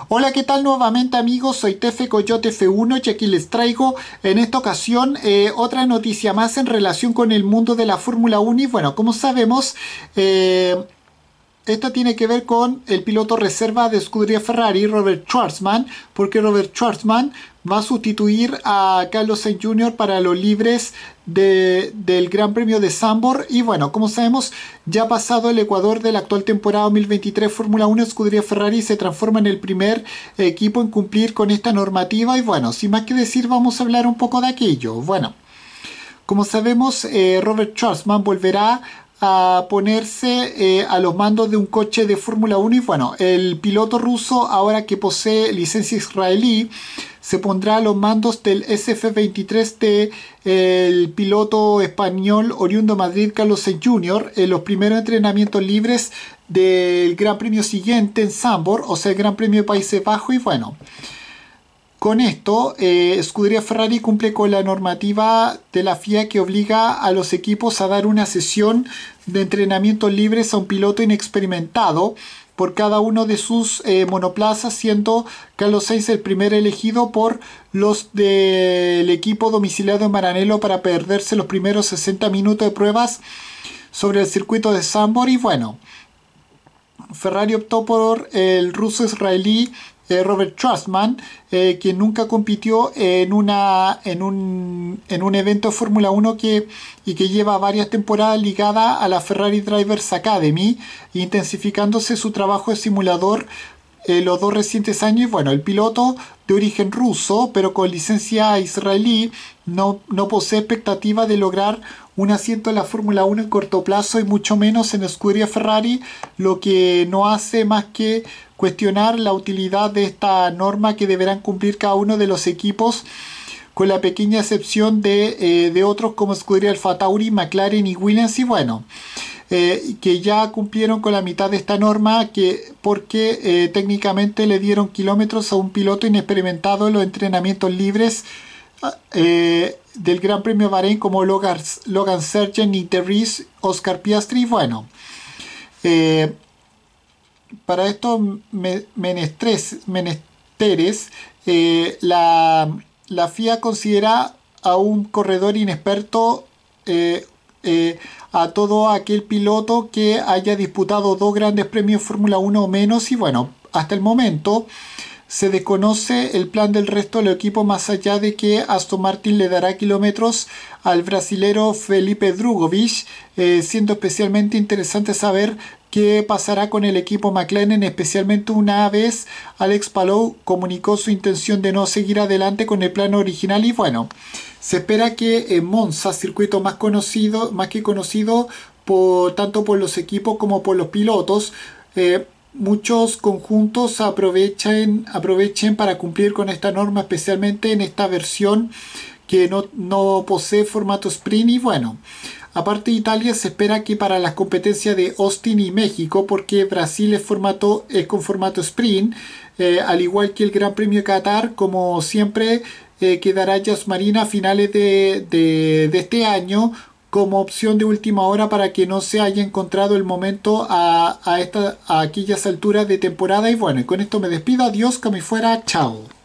Hola, ¿qué tal nuevamente amigos? Soy Tefe Coyote F1 y aquí les traigo en esta ocasión otra noticia más en relación con el mundo de la Fórmula 1 y bueno, como sabemos, eh, esto tiene que ver con el piloto reserva de escudería Ferrari, Robert Schwarzman, porque Robert Schwarzman va a sustituir a Carlos Sainz Jr. para los libres del Gran Premio de Zandvoort. Y bueno, como sabemos, ya ha pasado el Ecuador de la actual temporada 2023 Fórmula 1, escudería Ferrari se transforma en el primer equipo en cumplir con esta normativa. Y bueno, sin más que decir, vamos a hablar un poco de aquello. Bueno, como sabemos, Robert Schwarzman volverá a ponerse a los mandos de un coche de Fórmula 1 y bueno, el piloto ruso, ahora que posee licencia israelí, se pondrá a los mandos del SF23 de el piloto español oriundo de Madrid, Carlos Sainz Jr. en los primeros entrenamientos libres del Gran Premio siguiente en Zandvoort, o sea, el Gran Premio de Países Bajos. Y bueno, con esto, Scuderia Ferrari cumple con la normativa de la FIA que obliga a los equipos a dar una sesión de entrenamientos libres a un piloto inexperimentado por cada uno de sus monoplazas, siendo Carlos Sainz el primer elegido por los del equipo domiciliado en Maranello para perderse los primeros 60 minutos de pruebas sobre el circuito de Zandvoort. Y bueno, Ferrari optó por el ruso israelí Robert Schwarzman, quien nunca compitió en un evento de Fórmula 1 y que lleva varias temporadas ligada a la Ferrari Drivers Academy, intensificándose su trabajo de simulador los dos recientes años. Y bueno, el piloto de origen ruso, pero con licencia israelí, no posee expectativa de lograr un asiento en la Fórmula 1 en corto plazo y mucho menos en Scuderia Ferrari, lo que no hace más que cuestionar la utilidad de esta norma que deberán cumplir cada uno de los equipos, con la pequeña excepción de otros como Scuderia Alfa Tauri, McLaren y Williams. Y bueno, que ya cumplieron con la mitad de esta norma porque técnicamente le dieron kilómetros a un piloto inexperimentado en los entrenamientos libres del Gran Premio de Bahrein, como Logan Sargent, Nick de Vries, Oscar Piastri. Bueno, para estos menesteres, la FIA considera a un corredor inexperto a todo aquel piloto que haya disputado dos grandes premios Fórmula 1 o menos. Y bueno, hasta el momento se desconoce el plan del resto del equipo, más allá de que Aston Martin le dará kilómetros al brasilero Felipe Drugovich, siendo especialmente interesante saber qué pasará con el equipo McLaren, especialmente una vez Alex Palou comunicó su intención de no seguir adelante con el plan original. Y bueno, se espera que en Monza, circuito más que conocido tanto por los equipos como por los pilotos, muchos conjuntos aprovechen para cumplir con esta norma, especialmente en esta versión que no posee formato sprint. Y bueno, aparte de Italia, se espera que para las competencias de Austin y México, porque Brasil es con formato sprint, al igual que el Gran Premio de Qatar, como siempre, quedará Yas Marina a finales de este año como opción de última hora para que no se haya encontrado el momento a aquellas alturas de temporada. Y bueno, y con esto me despido. Adiós, que me fuera. Chao.